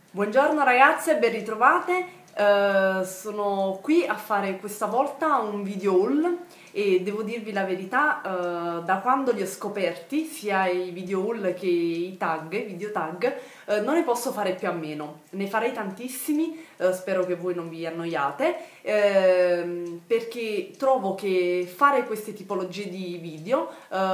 Buongiorno ragazze, ben ritrovate. Sono qui a fare questa volta un video haul e devo dirvi la verità, da quando li ho scoperti, sia i video haul che i video tag, non ne posso fare più a meno. Ne farei tantissimi, spero che voi non vi annoiate, perché trovo che fare queste tipologie di video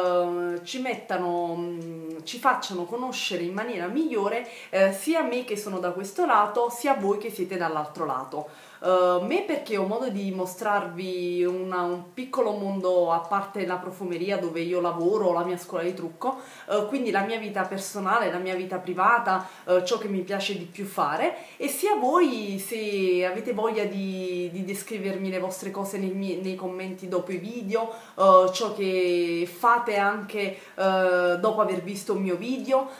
ci facciano conoscere in maniera migliore sia me che sono da questo lato, sia voi che siete dall'altro lato. Me perché ho modo di mostrarvi un piccolo mondo a parte la profumeria dove io lavoro, la mia scuola di trucco, quindi la mia vita personale, la mia vita privata, ciò che mi piace di più fare, e sia voi se avete voglia di descrivermi le vostre cose nei commenti dopo i video, ciò che fate anche dopo aver visto un mio video,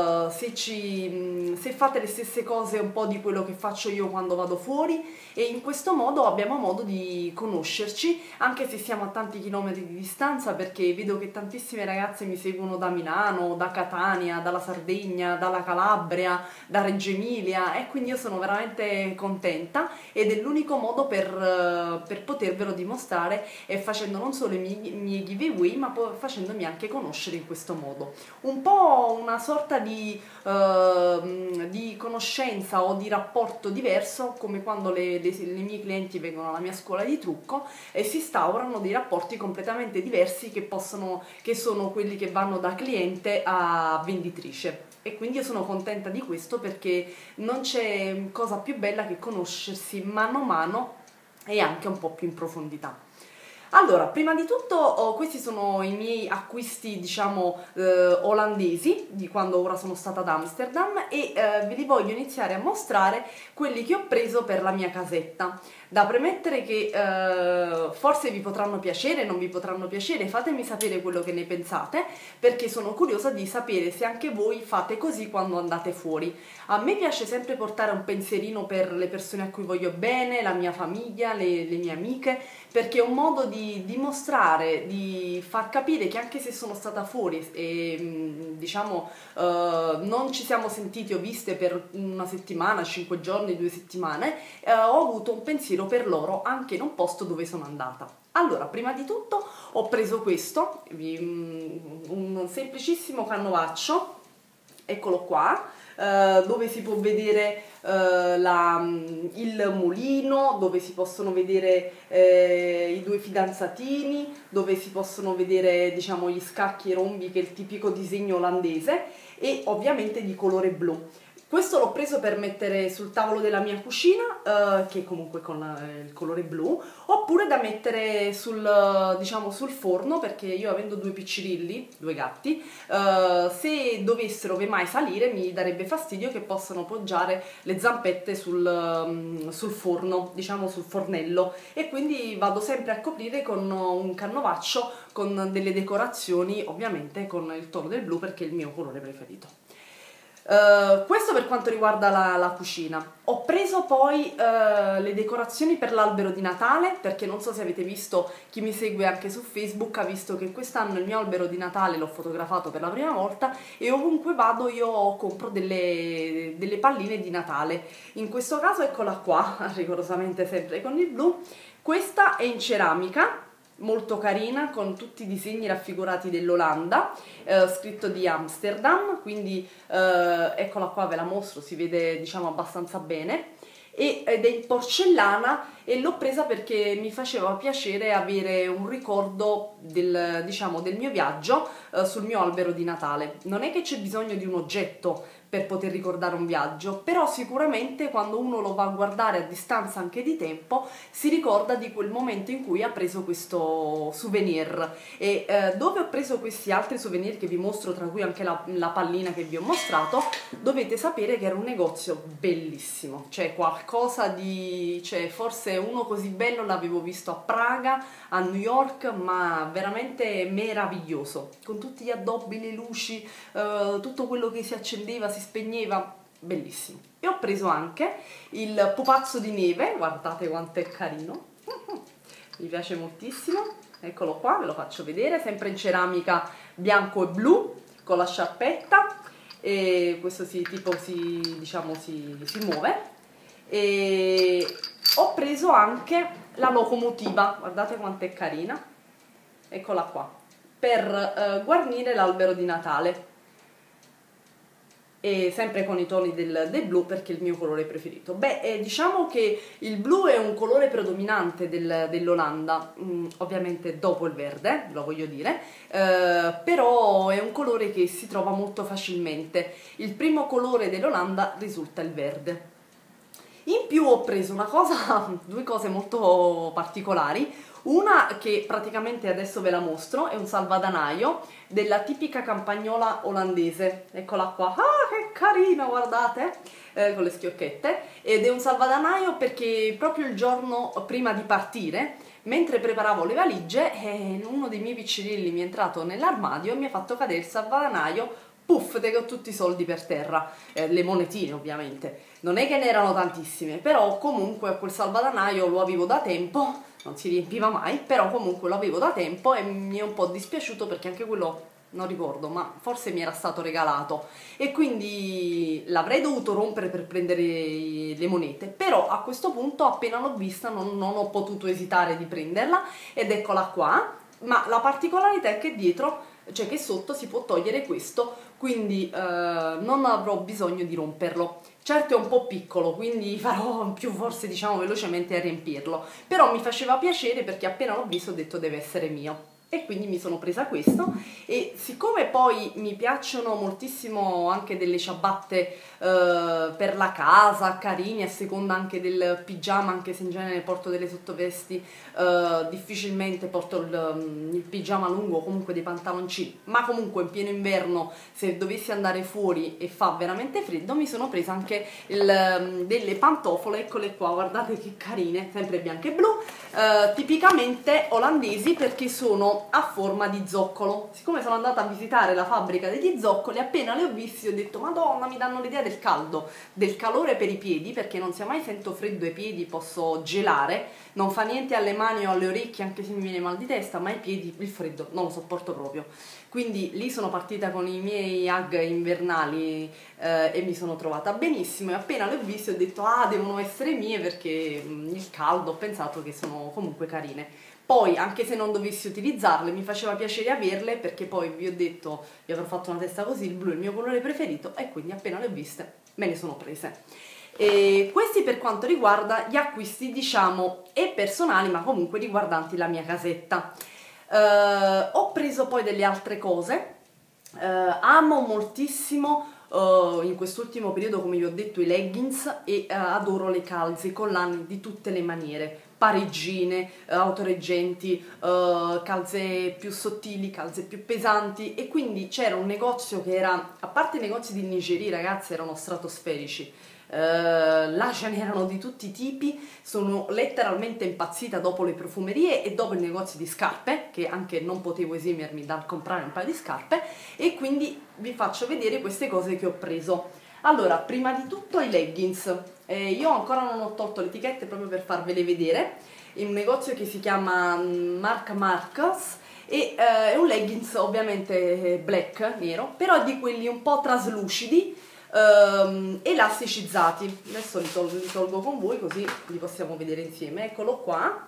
se fate le stesse cose un po' di quello che faccio io quando vado fuori, e in questo modo abbiamo modo di conoscerci anche se siamo a tanti chilometri di distanza, perché vedo che tantissime ragazze mi seguono da Milano, da Catania, dalla Sardegna, dalla Calabria, da Reggio Emilia, e quindi io sono veramente contenta ed è l'unico modo per potervelo dimostrare, e facendo non solo i miei giveaway ma poi facendomi anche conoscere in questo modo. Un po' una sorta di conoscenza o di rapporto diverso, come quando le miei clienti vengono alla mia scuola di trucco e si instaurano dei rapporti completamente diversi che sono quelli che vanno da cliente a venditrice. E quindi io sono contenta di questo, perché non c'è cosa più bella che conoscersi mano a mano e anche un po' più in profondità. Allora, prima di tutto, questi sono i miei acquisti, diciamo, olandesi, di quando ora sono stata ad Amsterdam, e ve li voglio iniziare a mostrare quelli che ho preso per la mia casetta. Da premettere che forse vi potranno piacere, non vi potranno piacere, fatemi sapere quello che ne pensate, perché sono curiosa di sapere se anche voi fate così quando andate fuori. A me piace sempre portare un pensierino per le persone a cui voglio bene, la mia famiglia, le mie amiche, perché è un modo di dimostrare, di far capire che anche se sono stata fuori e diciamo non ci siamo sentiti o viste per una settimana, 5 giorni, 2 settimane, ho avuto un pensiero per loro anche in un posto dove sono andata. Allora, prima di tutto ho preso questo, un semplicissimo canovaccio, eccolo qua, dove si può vedere il mulino, dove si possono vedere i due fidanzatini, dove si possono vedere, diciamo, gli scacchi e rombi, che è il tipico disegno olandese, e ovviamente di colore blu. Questo l'ho preso per mettere sul tavolo della mia cucina, che comunque con il colore blu, oppure da mettere diciamo, sul forno, perché io, avendo due piccirilli, due gatti, se dovessero mai salire mi darebbe fastidio che possano poggiare le zampette sul forno, diciamo sul fornello, e quindi vado sempre a coprire con un canovaccio con delle decorazioni, ovviamente con il tono del blu perché è il mio colore preferito. Questo per quanto riguarda la cucina. Ho preso poi le decorazioni per l'albero di Natale, perché non so se avete visto, chi mi segue anche su Facebook ha visto che quest'anno il mio albero di Natale l'ho fotografato per la prima volta, e ovunque vado io compro delle palline di Natale. In questo caso eccola qua, rigorosamente sempre con il blu. Questa è in ceramica, molto carina, con tutti i disegni raffigurati dell'Olanda, scritto di Amsterdam, quindi eccola qua, ve la mostro, si vede, diciamo, abbastanza bene, ed è in porcellana, e l'ho presa perché mi faceva piacere avere un ricordo diciamo, del mio viaggio sul mio albero di Natale. Non è che c'è bisogno di un oggetto per poter ricordare un viaggio, però sicuramente quando uno lo va a guardare a distanza anche di tempo si ricorda di quel momento in cui ha preso questo souvenir. E dove ho preso questi altri souvenir che vi mostro, tra cui anche la pallina che vi ho mostrato, dovete sapere che era un negozio bellissimo, cioè qualcosa di... cioè forse uno così bello l'avevo visto a Praga, a New York, ma veramente meraviglioso, con tutti gli addobbi, le luci, tutto quello che si accendeva, si spegneva, bellissimo. E ho preso anche il pupazzo di neve, guardate quanto è carino, mi piace moltissimo, eccolo qua, ve lo faccio vedere, sempre in ceramica bianco e blu, con la sciarpetta. e questo diciamo, si muove. E ho preso anche la locomotiva, guardate quanto è carina, eccola qua, per guarnire l'albero di Natale, e sempre con i toni del blu perché è il mio colore preferito. Beh, diciamo che il blu è un colore predominante dell'Olanda, ovviamente dopo il verde, lo voglio dire, però è un colore che si trova molto facilmente. Il primo colore dell'Olanda risulta il verde. In più ho preso due cose molto particolari. Una che praticamente adesso ve la mostro, è un salvadanaio della tipica campagnola olandese, eccola qua, ah che carina, guardate, con le schiocchette, ed è un salvadanaio perché proprio il giorno prima di partire, mentre preparavo le valigie, uno dei miei piccirilli mi è entrato nell'armadio e mi ha fatto cadere il salvadanaio. Puff, tengo tutti i soldi per terra, le monetine ovviamente, non è che ne erano tantissime, però comunque quel salvadanaio lo avevo da tempo, non si riempiva mai, però comunque lo avevo da tempo e mi è un po' dispiaciuto perché anche quello, non ricordo, ma forse mi era stato regalato e quindi l'avrei dovuto rompere per prendere le monete, però a questo punto appena l'ho vista non ho potuto esitare di prenderla ed eccola qua, ma la particolarità è che dietro, cioè che sotto si può togliere questo, quindi non avrò bisogno di romperlo. Certo è un po' piccolo, quindi farò più forse diciamo velocemente a riempirlo, però mi faceva piacere perché appena l'ho visto ho detto deve essere mio. E quindi mi sono presa questo e siccome poi mi piacciono moltissimo anche delle ciabatte per la casa, carini, a seconda anche del pigiama, anche se in genere porto delle sottovesti, difficilmente porto il pigiama lungo, comunque dei pantaloncini, ma comunque in pieno inverno se dovessi andare fuori e fa veramente freddo mi sono presa anche delle pantofole, eccole qua, guardate che carine, sempre bianche e blu, tipicamente olandesi perché sono a forma di zoccolo. Siccome sono andata a visitare la fabbrica degli zoccoli, appena li ho visti ho detto madonna, mi danno l'idea del caldo, del calore per i piedi, perché non sia mai sento freddo ai piedi, posso gelare, non fa niente alle mani o alle orecchie anche se mi viene mal di testa, ma ai piedi il freddo non lo sopporto proprio. Quindi lì sono partita con i miei hug invernali e mi sono trovata benissimo e appena le ho viste ho detto ah, devono essere mie perché il caldo, ho pensato che sono comunque carine. Poi anche se non dovessi utilizzarle mi faceva piacere averle perché poi vi ho detto, vi avrò fatto una testa così, il blu è il mio colore preferito e quindi appena le ho viste me ne sono prese. E questi per quanto riguarda gli acquisti diciamo e personali ma comunque riguardanti la mia casetta. Ho preso poi delle altre cose, amo moltissimo in quest'ultimo periodo come vi ho detto i leggings e adoro le calze, i collane di tutte le maniere, parigine, autoreggenti, calze più sottili, calze più pesanti e quindi c'era un negozio che era, a parte i negozi di lingerie ragazzi erano stratosferici, là ce n'erano di tutti i tipi, sono letteralmente impazzita dopo le profumerie e dopo il negozio di scarpe, che anche non potevo esimermi dal comprare un paio di scarpe e quindi vi faccio vedere queste cose che ho preso. Allora, prima di tutto i leggings, io ancora non ho tolto le etichette proprio per farvele vedere, in un negozio che si chiama Marc Marcos e è un leggings ovviamente black, nero, però di quelli un po' traslucidi, elasticizzati. Adesso li tolgo con voi così li possiamo vedere insieme, eccolo qua.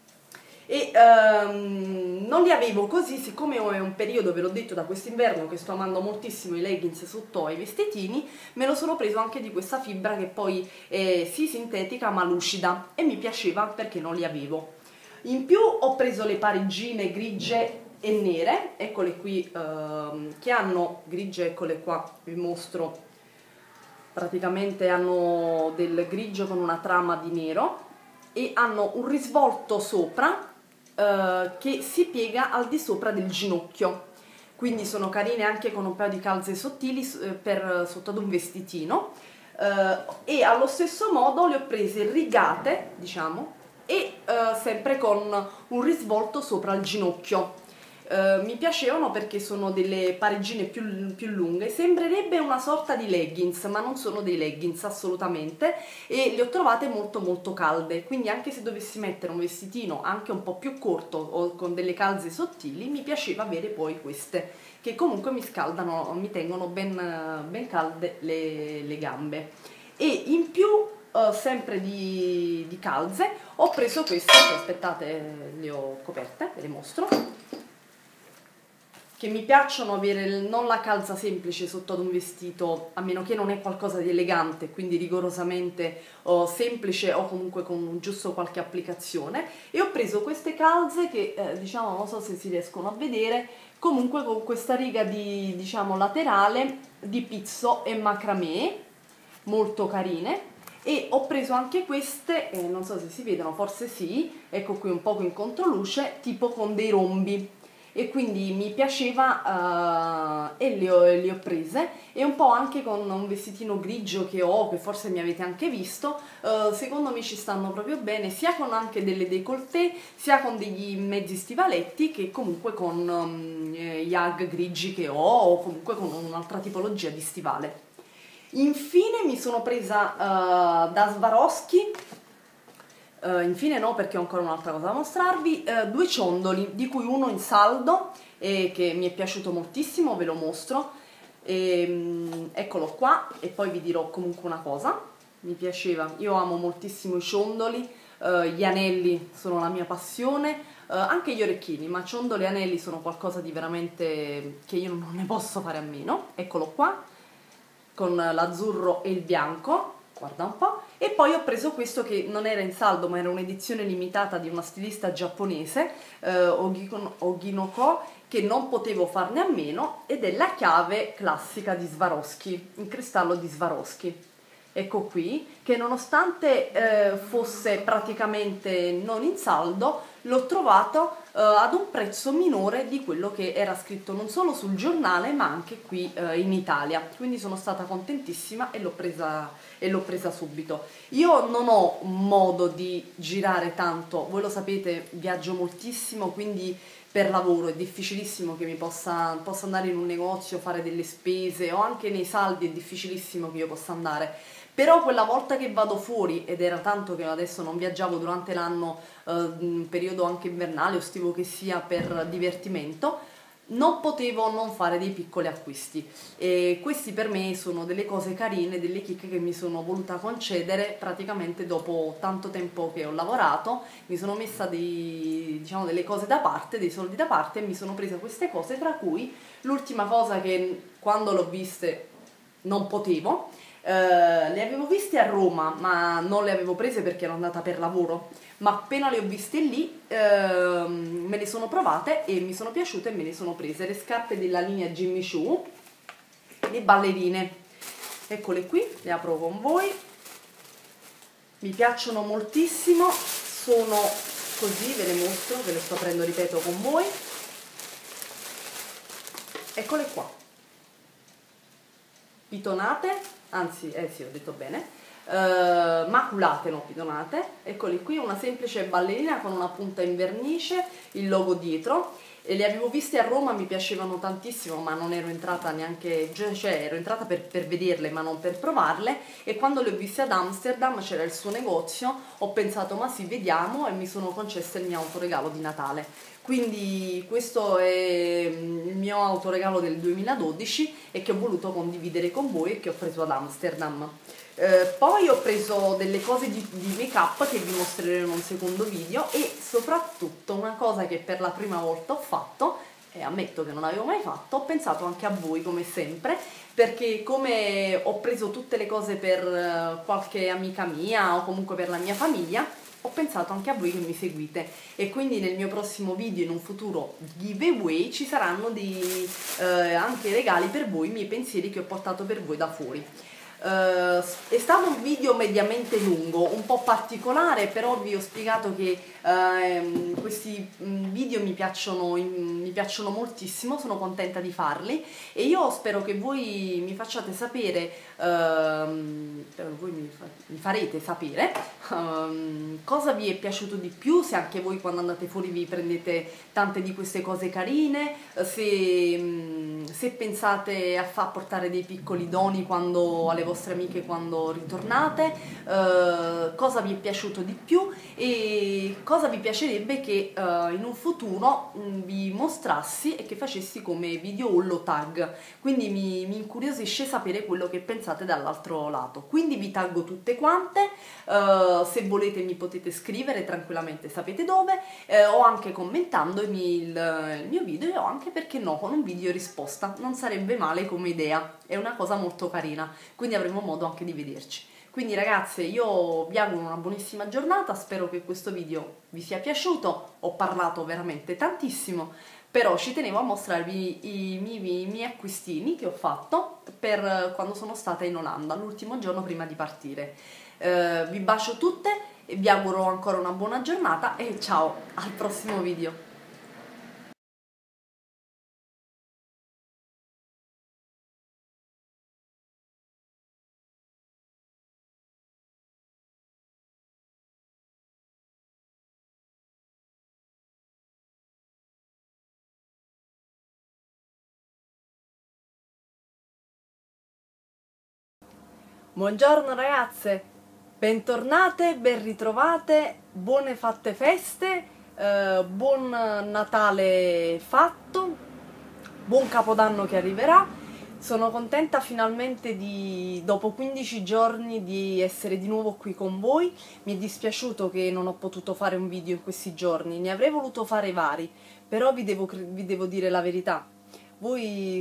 E non li avevo così, siccome è un periodo, ve l'ho detto, da quest'inverno che sto amando moltissimo i leggings sotto ai vestitini, me lo sono preso anche di questa fibra che poi è sì sintetica ma lucida e mi piaceva perché non li avevo. In più ho preso le parigine grigie e nere, eccole qui, che hanno grigie, eccole qua, vi mostro, praticamente hanno del grigio con una trama di nero e hanno un risvolto sopra che si piega al di sopra del ginocchio, quindi sono carine anche con un paio di calze sottili sotto ad un vestitino e allo stesso modo le ho prese rigate diciamo e sempre con un risvolto sopra il ginocchio Mi piacevano perché sono delle pareggine più lunghe, sembrerebbe una sorta di leggings, ma non sono dei leggings assolutamente, e le ho trovate molto molto calde, quindi anche se dovessi mettere un vestitino anche un po' più corto o con delle calze sottili, mi piaceva avere poi queste, che comunque mi scaldano, mi tengono ben calde le gambe. E in più, sempre di calze, ho preso queste, che aspettate, le ho coperte, ve le mostro, che mi piacciono avere non la calza semplice sotto ad un vestito, a meno che non è qualcosa di elegante, quindi rigorosamente semplice o comunque con giusto qualche applicazione, e ho preso queste calze che diciamo, non so se si riescono a vedere, comunque con questa riga di, diciamo, laterale di pizzo e macramè, molto carine. E ho preso anche queste, non so se si vedono, forse sì, ecco qui un poco in controluce, tipo con dei rombi, e quindi mi piaceva e le ho prese, e un po' anche con un vestitino grigio che ho, che forse mi avete anche visto, secondo me ci stanno proprio bene, sia con anche delle décolleté, sia con degli mezzi stivaletti, che comunque con gli hug grigi che ho, o comunque con un'altra tipologia di stivale. Infine mi sono presa da Swarovski, infine no, perché ho ancora un'altra cosa da mostrarvi, due ciondoli, di cui uno in saldo che mi è piaciuto moltissimo, ve lo mostro, eccolo qua, e poi vi dirò comunque una cosa, mi piaceva, io amo moltissimo i ciondoli, gli anelli sono la mia passione, anche gli orecchini, ma ciondoli e anelli sono qualcosa di veramente che io non ne posso fare a meno, eccolo qua, con l'azzurro e il bianco, guarda un po', e poi ho preso questo che non era in saldo ma era un'edizione limitata di una stilista giapponese, Oginoko, che non potevo farne a meno, ed è la chiave classica di Swarovski, in cristallo di Swarovski. Ecco qui, che nonostante fosse praticamente non in saldo, l'ho trovato ad un prezzo minore di quello che era scritto non solo sul giornale ma anche qui in Italia, quindi sono stata contentissima e l'ho presa subito. Io non ho modo di girare tanto, voi lo sapete, viaggio moltissimo, quindi per lavoro è difficilissimo che mi possa andare in un negozio, fare delle spese, o anche nei saldi è difficilissimo che io possa andare. Però quella volta che vado fuori, ed era tanto che adesso non viaggiavo durante l'anno, periodo anche invernale o estivo che sia, per divertimento, non potevo non fare dei piccoli acquisti, e questi per me sono delle cose carine, delle chicche che mi sono voluta concedere praticamente dopo tanto tempo che ho lavorato. Mi sono messa diciamo, delle cose da parte, dei soldi da parte, e mi sono presa queste cose, tra cui l'ultima cosa che quando l'ho viste non potevo. Le avevo viste a Roma, ma non le avevo prese perché ero andata per lavoro, ma appena le ho viste lì me le sono provate e mi sono piaciute e me le sono prese. Le scarpe della linea Jimmy Choo, le ballerine, eccole qui, le apro con voi, mi piacciono moltissimo, sono così, ve le mostro, ve le sto aprendo, ripeto, con voi, eccole qua, pitonate, anzi, sì, ho detto bene, maculate, no, pitonate, eccoli qui, una semplice ballerina con una punta in vernice, il logo dietro, e le avevo viste a Roma, mi piacevano tantissimo, ma non ero entrata neanche, cioè ero entrata per vederle ma non per provarle, e quando le ho viste ad Amsterdam, c'era il suo negozio, ho pensato ma sì, vediamo, e mi sono concessa il mio autoregalo di Natale. Quindi questo è il mio autoregalo del 2012 e che ho voluto condividere con voi e che ho preso ad Amsterdam. Poi ho preso delle cose di make up che vi mostrerò in un secondo video, e soprattutto una cosa che per la prima volta ho fatto, e ammetto che non avevo mai fatto, ho pensato anche a voi come sempre, perché come ho preso tutte le cose per qualche amica mia o comunque per la mia famiglia, ho pensato anche a voi che mi seguite, e quindi nel mio prossimo video, in un futuro giveaway, ci saranno anche regali per voi, i miei pensieri che ho portato per voi da fuori. È stato un video mediamente lungo, un po' particolare, però vi ho spiegato che questi video mi piacciono moltissimo, sono contenta di farli e io spero che voi mi facciate sapere, voi mi farete sapere cosa vi è piaciuto di più, se anche voi quando andate fuori vi prendete tante di queste cose carine, se pensate a portare dei piccoli doni alle vostre amiche quando ritornate, cosa vi è piaciuto di più e cosa vi piacerebbe che in un futuro vi mostrassi e che facessi come video haul tag. Quindi mi incuriosisce sapere quello che pensate dall'altro lato. Quindi vi taggo tutte quante, se volete mi potete scrivere tranquillamente, sapete dove, o anche commentandomi il mio video, o anche, perché no, con un video risposta. Non sarebbe male come idea, è una cosa molto carina, quindi avremo modo anche di vederci. Quindi ragazze, io vi auguro una buonissima giornata, spero che questo video vi sia piaciuto, ho parlato veramente tantissimo, però ci tenevo a mostrarvi i miei acquistini che ho fatto per quando sono stata in Olanda, l'ultimo giorno prima di partire. Vi bacio tutte e vi auguro ancora una buona giornata e ciao, al prossimo video! Buongiorno ragazze, bentornate, ben ritrovate, buone fatte feste, buon Natale fatto, buon Capodanno che arriverà. Sono contenta finalmente dopo 15 giorni di essere di nuovo qui con voi. Mi è dispiaciuto che non ho potuto fare un video in questi giorni, ne avrei voluto fare vari, però vi devo dire la verità. Voi